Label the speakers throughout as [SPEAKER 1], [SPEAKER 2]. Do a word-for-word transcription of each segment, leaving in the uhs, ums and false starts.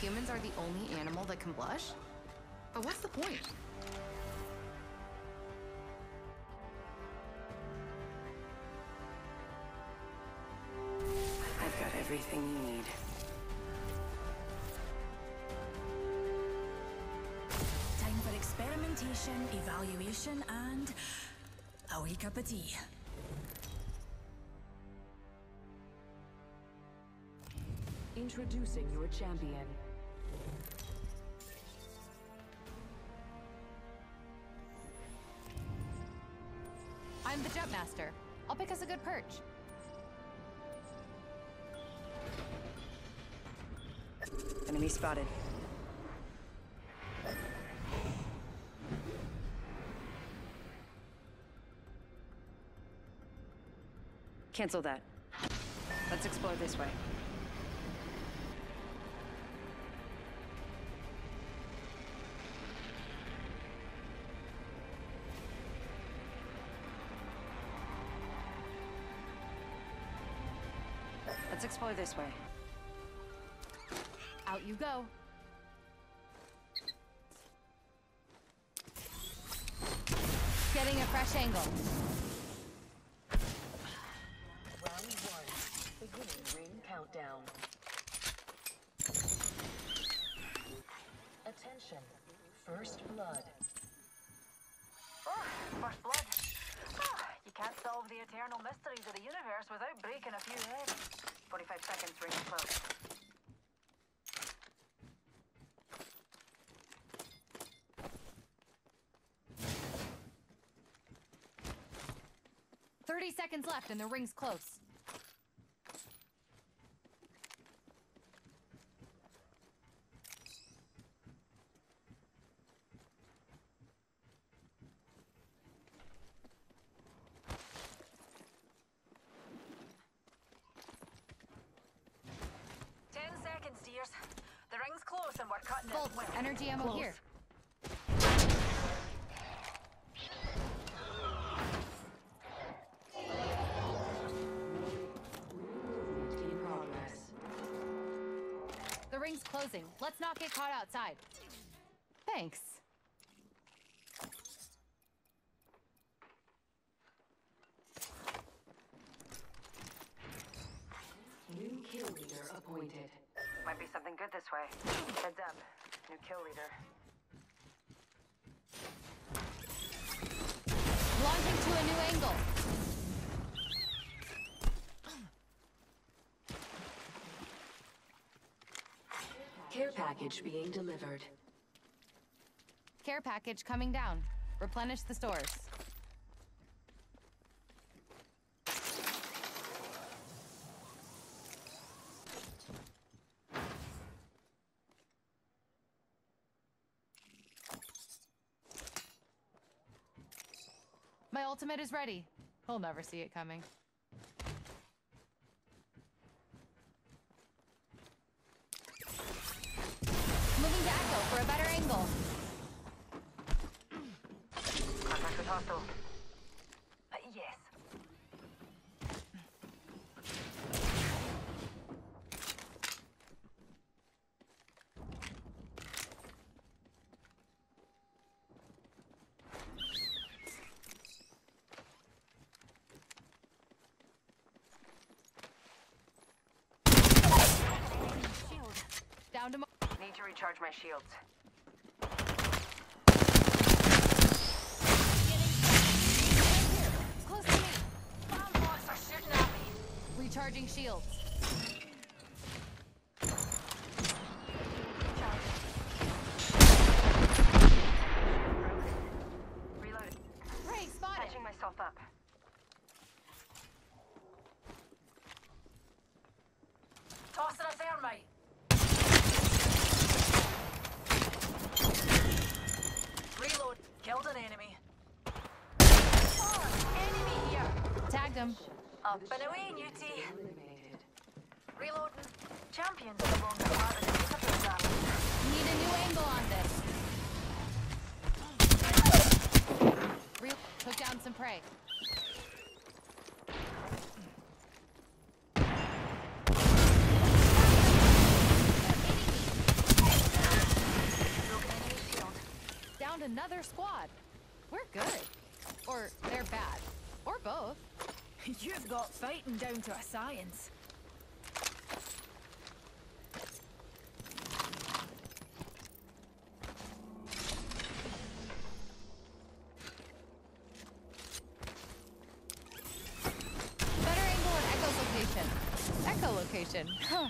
[SPEAKER 1] humans are the only animal that can blush? But what's the point?
[SPEAKER 2] I've got everything you need.
[SPEAKER 3] Time for experimentation, evaluation, and a wee cup of tea.
[SPEAKER 4] Introducing your champion.
[SPEAKER 1] I'm the jump master. I'll pick us a good perch.
[SPEAKER 2] Enemy spotted. Cancel that. Let's explore this way. Let's explore this way.
[SPEAKER 1] Out you go. Getting a fresh angle.
[SPEAKER 4] Round one. Beginning ring countdown. Attention. First blood.
[SPEAKER 5] Oh, first blood. Ah, you can't solve the eternal mysteries of the universe without breaking a few heads. forty-five seconds, ring close.
[SPEAKER 1] thirty seconds left and the ring's close.
[SPEAKER 5] Ten seconds, dears. The ring's close and we're cutting
[SPEAKER 1] Bolt,
[SPEAKER 5] it. Well,
[SPEAKER 1] energy ammo
[SPEAKER 5] close.
[SPEAKER 1] here.
[SPEAKER 4] In progress.
[SPEAKER 1] The ring's closing. Let's not get caught outside. Thanks.
[SPEAKER 4] New kill leader appointed.
[SPEAKER 5] Might be something good this way. Heads up. New kill leader.
[SPEAKER 1] Launching to a new angle.
[SPEAKER 4] Care package being delivered.
[SPEAKER 1] Care package coming down. Replenish the stores. My ultimate is ready. He'll never see it coming. Moving to Echo for a better angle.
[SPEAKER 5] Contact with hostile. Uh, yes. Shield.
[SPEAKER 1] Down to mo-
[SPEAKER 5] Need to recharge my shields.
[SPEAKER 1] Close to me.
[SPEAKER 5] Bomb bots are shooting at me.
[SPEAKER 1] Recharging shields.
[SPEAKER 5] Reloaded.
[SPEAKER 1] Ray, spotted.
[SPEAKER 5] Patching myself up. Tossing us air, mate. Reload. Killed an enemy. Oh, enemy here.
[SPEAKER 1] Tagged him.
[SPEAKER 5] Up and away, Newty.
[SPEAKER 4] Eliminated.
[SPEAKER 5] Reloading. Champions are no longer part of the makeup exam.
[SPEAKER 1] Need a new angle on this. Re- took down some prey. another squad. We're good. Or they're bad. Or both.
[SPEAKER 3] You've got fighting down to a science.
[SPEAKER 1] Better angle and echolocation. Echolocation. Huh.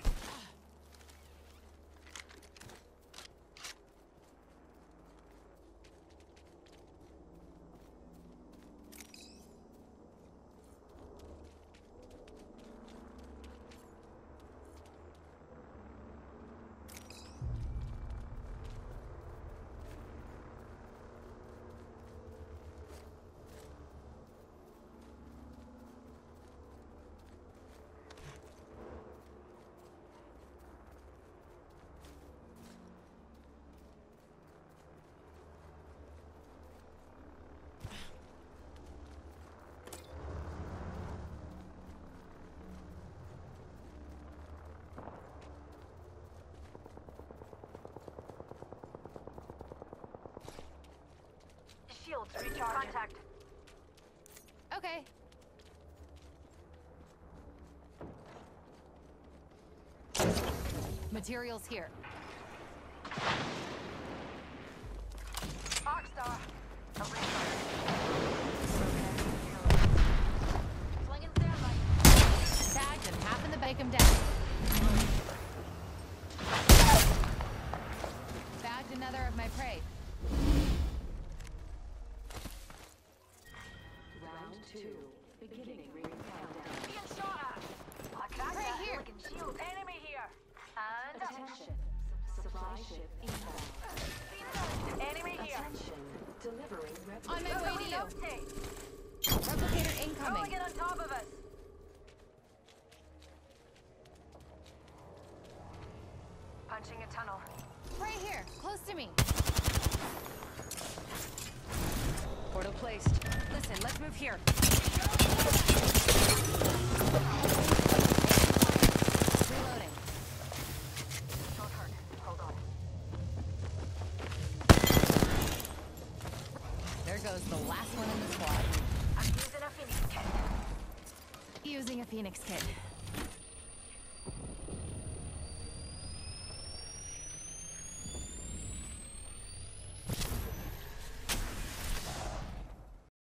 [SPEAKER 5] Shields recharging. Contact.
[SPEAKER 1] Okay. Materials here.
[SPEAKER 5] Arcstar. A recharge. Flinging thermite.
[SPEAKER 1] Tagged and half in the bake 'em down. Bagged another of my prey.
[SPEAKER 4] Round two. Beginning ring countdown.
[SPEAKER 5] Being shot at. I cracked
[SPEAKER 1] Right
[SPEAKER 5] that
[SPEAKER 1] here.
[SPEAKER 5] flicking shield. Enemy here. And
[SPEAKER 4] Attention. Supply ship inbound.
[SPEAKER 5] enemy here.
[SPEAKER 4] Attention. Delivering
[SPEAKER 1] On my
[SPEAKER 4] replicator.
[SPEAKER 1] way to you.
[SPEAKER 5] Rotate.
[SPEAKER 1] Replicator
[SPEAKER 5] Trying to
[SPEAKER 1] incoming.
[SPEAKER 5] get on top of us. Punching a tunnel.
[SPEAKER 1] Right here, close to me.
[SPEAKER 2] Portal placed. Listen, let's move here.
[SPEAKER 1] Reloading.
[SPEAKER 5] Don't hurt. Hold on.
[SPEAKER 1] There goes the last one in the squad.
[SPEAKER 5] I'm using a Phoenix kit.
[SPEAKER 1] Using a Phoenix kit.